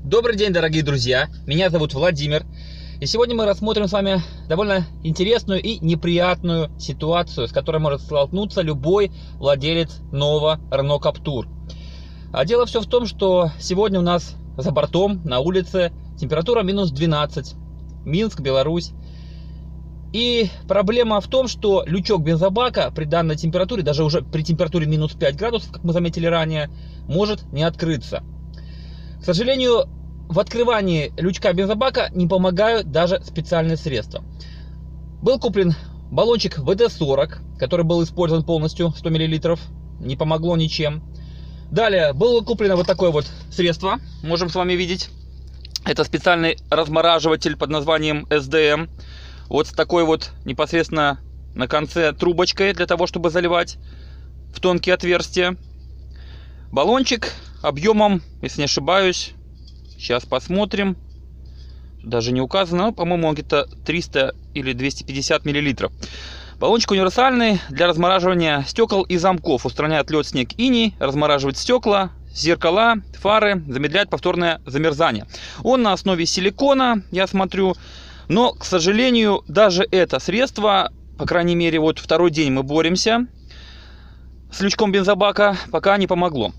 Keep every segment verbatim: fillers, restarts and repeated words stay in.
Добрый день, дорогие друзья! Меня зовут Владимир. И сегодня мы рассмотрим с вами довольно интересную и неприятную ситуацию, с которой может столкнуться любой владелец нового Renault Captur. А дело все в том, что сегодня у нас за бортом на улице температура минус двенадцать. Минск, Беларусь. И проблема в том, что лючок бензобака при данной температуре, даже уже при температуре минус пять градусов, как мы заметили ранее, может не открыться. К сожалению, в открывании лючка бензобака не помогают даже специальные средства. Был куплен баллончик вэ дэ сорок, который был использован полностью, сто миллилитров, не помогло ничем. Далее было куплено вот такое вот средство, можем с вами видеть. Это специальный размораживатель под названием эс дэ эм. Вот с такой вот непосредственно на конце трубочкой для того, чтобы заливать в тонкие отверстия. Баллончик объемом, если не ошибаюсь, сейчас посмотрим, даже не указано, по-моему, он где-то триста или двести пятьдесят миллилитров. Баллончик универсальный для размораживания стекол и замков, устраняет лед, снег, иней, размораживает стекла, зеркала, фары, замедляет повторное замерзание. Он на основе силикона, я смотрю, но, к сожалению, даже это средство, по крайней мере, вот второй день мы боремся с лючком бензобака, пока не помогло.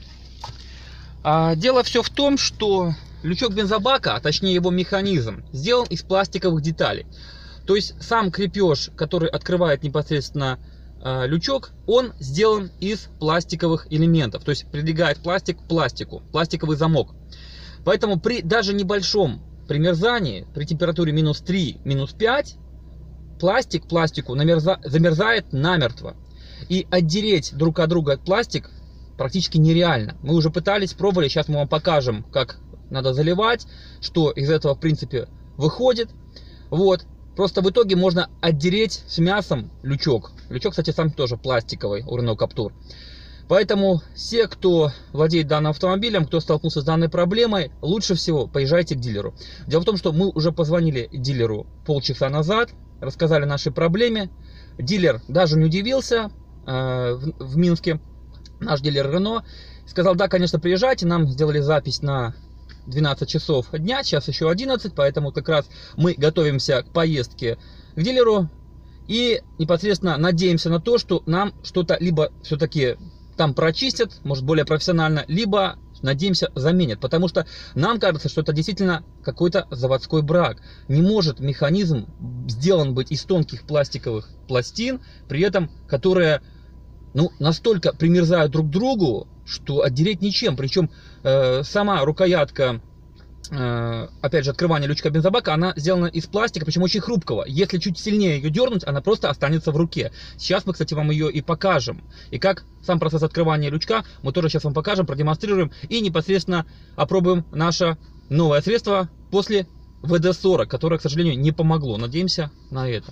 А дело все в том, что лючок бензобака, а точнее его механизм, сделан из пластиковых деталей. То есть сам крепеж, который открывает непосредственно э, лючок, он сделан из пластиковых элементов. То есть прилегает пластик к пластику, пластиковый замок. Поэтому при даже небольшом примерзании, при температуре минус три, минус пять, пластик пластику намерза, замерзает намертво. И отдереть друг от друга пластик практически нереально. Мы уже пытались, пробовали, сейчас мы вам покажем, как надо заливать, что из этого в принципе выходит. Вот. Просто в итоге можно отдереть с мясом лючок. Лючок, кстати, сам тоже пластиковый у Renault Captur. Поэтому все, кто владеет данным автомобилем, кто столкнулся с данной проблемой, лучше всего поезжайте к дилеру. Дело в том, что мы уже позвонили дилеру полчаса назад, рассказали о нашей проблеме. Дилер даже не удивился э, в, в Минске. Наш дилер Renault сказал: да, конечно, приезжайте, нам сделали запись на двенадцать часов дня, сейчас еще одиннадцать, поэтому как раз мы готовимся к поездке к дилеру и непосредственно надеемся на то, что нам что-то либо все-таки там прочистят, может более профессионально, либо, надеемся, заменят, потому что нам кажется, что это действительно какой-то заводской брак. Не может механизм сделан быть из тонких пластиковых пластин, при этом которые ну, настолько примерзают друг к другу, что отдереть ничем. Причем э, сама рукоятка, э, опять же, открывания лючка бензобака, она сделана из пластика, причем очень хрупкого. Если чуть сильнее ее дернуть, она просто останется в руке. Сейчас мы, кстати, вам ее и покажем. И как сам процесс открывания лючка мы тоже сейчас вам покажем, продемонстрируем и непосредственно опробуем наше новое средство после вэ дэ сорок, которое, к сожалению, не помогло. Надеемся на это.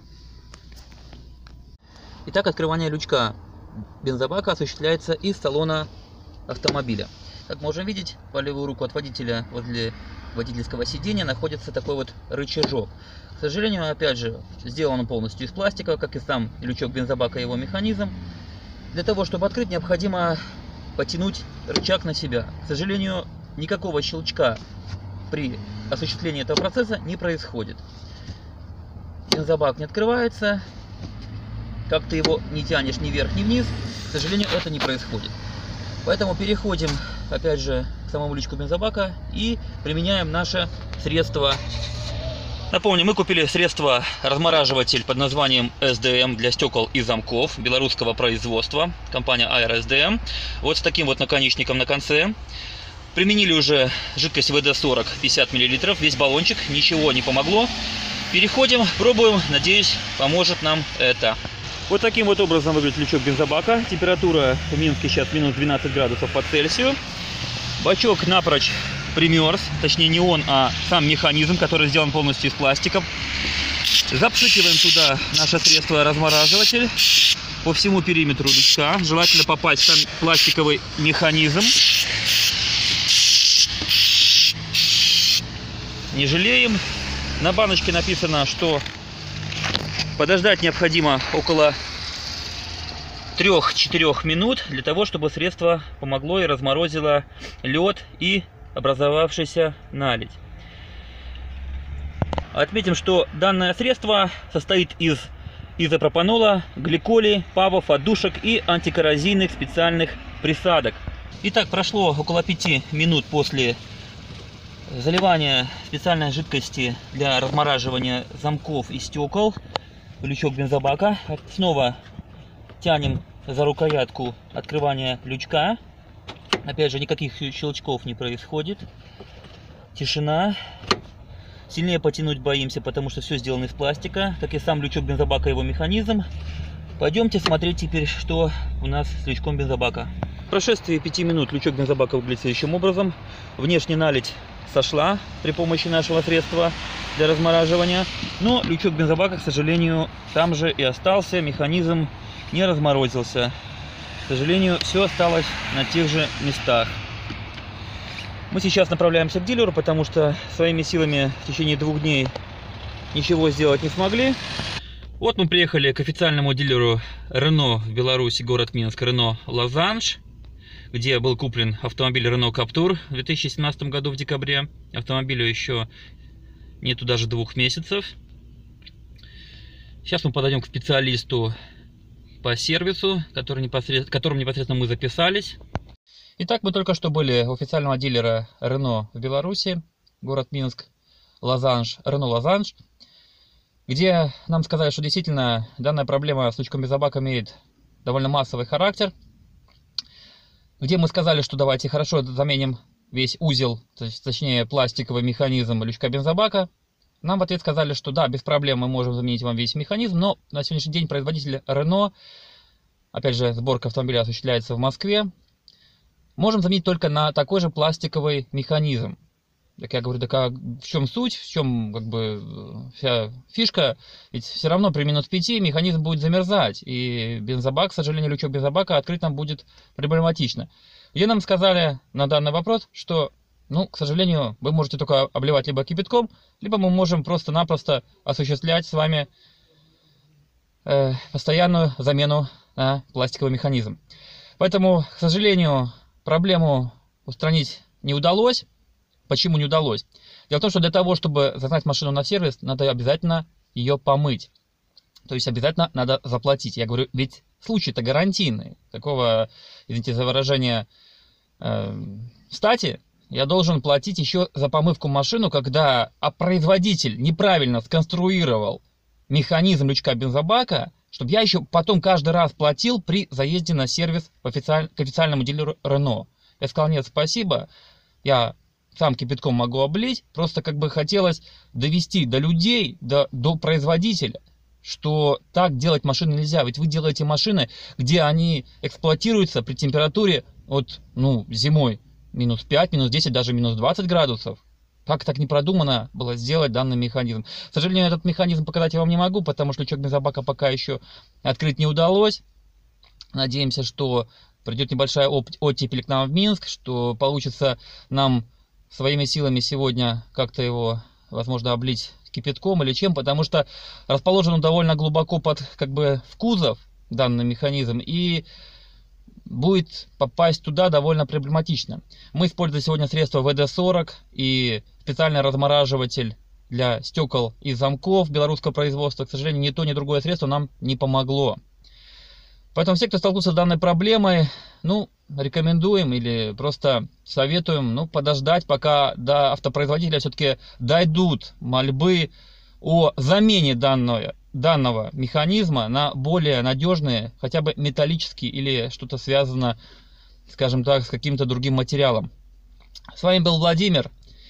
Итак, открывание лючка бензобака осуществляется из салона автомобиля. Как можем видеть, по левую руку от водителя возле водительского сидения находится такой вот рычажок. К сожалению, опять же, сделан он полностью из пластика, как и сам лючок бензобака и его механизм. Для того, чтобы открыть, необходимо потянуть рычаг на себя. К сожалению, никакого щелчка при осуществлении этого процесса не происходит. Бензобак не открывается. Как ты его не тянешь ни вверх, ни вниз, к сожалению, это не происходит. Поэтому переходим, опять же, к самому лючку бензобака и применяем наше средство. Напомню, мы купили средство размораживатель под названием эс дэ эм для стекол и замков белорусского производства, компания эй ар эс дэ эм. Вот с таким вот наконечником на конце. Применили уже жидкость вэ дэ сорок пятьдесят миллилитров, весь баллончик, ничего не помогло. Переходим, пробуем, надеюсь, поможет нам это. Вот таким вот образом выглядит лючок бензобака. Температура в Минске сейчас минус двенадцать градусов по Цельсию. Бачок напрочь примерз, точнее не он, а сам механизм, который сделан полностью из пластиков. Запшикиваем туда наше средство размораживатель по всему периметру лючка. Желательно попасть в сам пластиковый механизм. Не жалеем. На баночке написано, что подождать необходимо около трёх-четырёх минут для того, чтобы средство помогло и разморозило лед и образовавшейся наледь. Отметим, что данное средство состоит из изопропанола, гликолей, павов, отдушек и антикоррозийных специальных присадок. Итак, прошло около пяти минут после заливания специальной жидкости для размораживания замков и стекол в лючок бензобака. Снова тянем за рукоятку открывания лючка. Опять же, никаких щелчков не происходит. Тишина. Сильнее потянуть боимся, потому что все сделано из пластика, как и сам лючок бензобака и его механизм. Пойдемте смотреть теперь, что у нас с лючком бензобака. В прошествии пяти минут лючок бензобака выглядит следующим образом. Внешне наледь сошла при помощи нашего средства для размораживания, но лючок бензобака, к сожалению, там же и остался, механизм не разморозился. К сожалению, все осталось на тех же местах. Мы сейчас направляемся к дилеру, потому что своими силами в течение двух дней ничего сделать не смогли. Вот мы приехали к официальному дилеру Renault в Беларуси, город Минск, Renault Лозанж, где был куплен автомобиль Renault Captur в две тысячи семнадцатом году в декабре. Автомобилю еще нету даже двух месяцев. Сейчас мы подойдем к специалисту по сервису, который непосредственно, которым непосредственно мы записались. Итак, мы только что были у официального дилера Renault в Беларуси, город Минск, Лозанж, Renault Лозанж, где нам сказали, что действительно данная проблема с лючком бензобака имеет довольно массовый характер. Где мы сказали, что давайте хорошо заменим весь узел, то есть, точнее пластиковый механизм лючка бензобака. Нам в ответ сказали, что да, без проблем мы можем заменить вам весь механизм, но на сегодняшний день производитель Renault, опять же, сборка автомобиля осуществляется в Москве, можем заменить только на такой же пластиковый механизм. Так я говорю, так а в чем суть, в чем как бы вся фишка? Ведь все равно при минус пяти механизм будет замерзать, и бензобак, к сожалению, лючок бензобака открыть нам будет проблематично. Где нам сказали на данный вопрос, что, ну, к сожалению, вы можете только обливать либо кипятком, либо мы можем просто-напросто осуществлять с вами э, постоянную замену на пластиковый механизм. Поэтому, к сожалению, проблему устранить не удалось. Почему не удалось? Дело в том, что для того, чтобы загнать машину на сервис, надо обязательно ее помыть. То есть обязательно надо заплатить. Я говорю, ведь случай-то гарантийный. Такого, извините за выражение, э, стати, я должен платить еще за помывку машину, когда а производитель неправильно сконструировал механизм лючка бензобака, чтобы я еще потом каждый раз платил при заезде на сервис в официаль... к официальному дилеру Renault. Я сказал, нет, спасибо, я сам кипятком могу облить, просто как бы хотелось довести до людей, до, до производителя, что так делать машины нельзя. Ведь вы делаете машины, где они эксплуатируются при температуре от, ну, зимой минус пять, минус десять, даже минус двадцать градусов. Как так не продумано было сделать данный механизм? К сожалению, этот механизм показать я вам не могу, потому что лючок бензобака пока еще открыть не удалось. Надеемся, что придет небольшая оттепель к нам в Минск, что получится нам своими силами сегодня как-то его, возможно, облить кипятком или чем, потому что расположен он довольно глубоко под, как бы, в кузов данный механизм, и будет попасть туда довольно проблематично. Мы используем сегодня средство вэ дэ сорок и специальный размораживатель для стекол и замков белорусского производства. К сожалению, ни то, ни другое средство нам не помогло. Поэтому все, кто столкнулся с данной проблемой, ну, рекомендуем или просто советуем, ну, подождать, пока до автопроизводителя все-таки дойдут мольбы о замене данного, данного механизма на более надежные, хотя бы металлические или что-то связано, скажем так, с каким-то другим материалом. С вами был Владимир.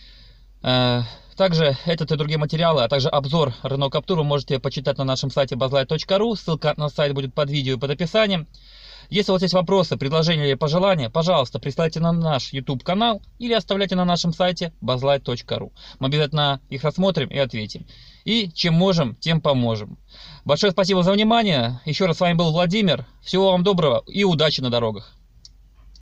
Также этот и другие материалы, а также обзор Renault Captur вы можете почитать на нашем сайте базлайт точка ру. Ссылка на сайт будет под видео и под описанием. Если у вас есть вопросы, предложения или пожелания, пожалуйста, присылайте на наш YouTube канал или оставляйте на нашем сайте базлайт точка ру. Мы обязательно их рассмотрим и ответим. И чем можем, тем поможем. Большое спасибо за внимание. Еще раз с вами был Владимир. Всего вам доброго и удачи на дорогах.